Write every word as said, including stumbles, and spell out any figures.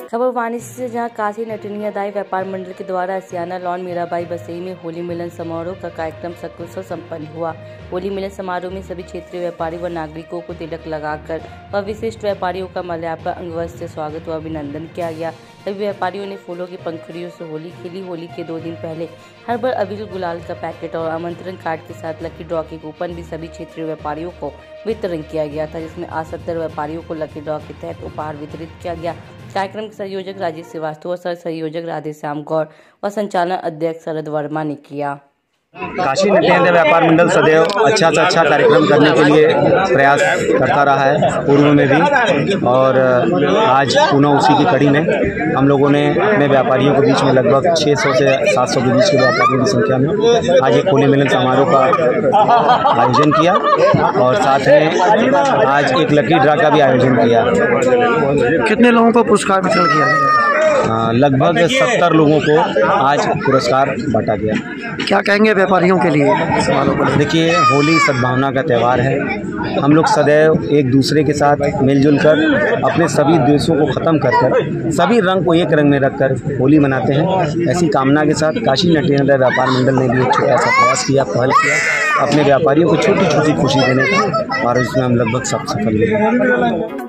खबर वाराणसी से, जहां काशी नटनियादाई व्यापार मंडल के द्वारा असियाना लॉन मीराबाई बसई में होली मिलन समारोह का कार्यक्रम सकुशल संपन्न हुआ। होली मिलन समारोह में सभी क्षेत्रीय व्यापारी व नागरिकों को तिलक लगाकर व विशिष्ट व्यापारियों का माल्यार्पण अंगवस्त्र से स्वागत व अभिनंदन किया गया। सभी व्यापारियों ने फूलों की पंखुड़ियों से होली खेली। होली के दो दिन पहले हर बार अबीर गुलाल का पैकेट और आमंत्रण कार्ड के साथ लकी ड्रॉ के कूपन भी सभी क्षेत्रीय व्यापारियों को वितरण किया गया था, जिसमें आज सत्तर व्यापारियों को लकी ड्रॉ के तहत उपहार वितरित किया गया। कार्यक्रम के संयोजक राजेश श्रीवास्तव और सह संयोजक राधेश्याम गौर और संचालन अध्यक्ष शरद वर्मा ने किया। काशी नटनियादाई व्यापार मंडल सदैव अच्छा से अच्छा कार्यक्रम करने के लिए प्रयास करता रहा है, पूर्व में भी, और आज पुनः उसी की कड़ी में हम लोगों ने अपने व्यापारियों के बीच में लगभग छह सौ से सात सौ के बीच के व्यापारियों की संख्या में आज एक होली मिलन समारोह का आयोजन किया और साथ में आज एक लकी ड्रा का भी आयोजन किया। कितने लोगों को पुरस्कार वितरण किया? लगभग सत्तर लोगों को आज पुरस्कार बांटा गया। क्या कहेंगे व्यापारियों के लिए समारोह पर? देखिए, होली सद्भावना का त्यौहार है। हम लोग सदैव एक दूसरे के साथ मिलजुल कर अपने सभी द्वेषों को ख़त्म कर कर सभी रंग को एक रंग में रखकर होली मनाते हैं। ऐसी कामना के साथ काशी नटनियादाई व्यापार मंडल ने भी एक छोटा सा प्रयास किया, पहल किया अपने व्यापारियों को छोटी छोटी खुशी देने का, और इसमें हम लगभग सब सफल हुए।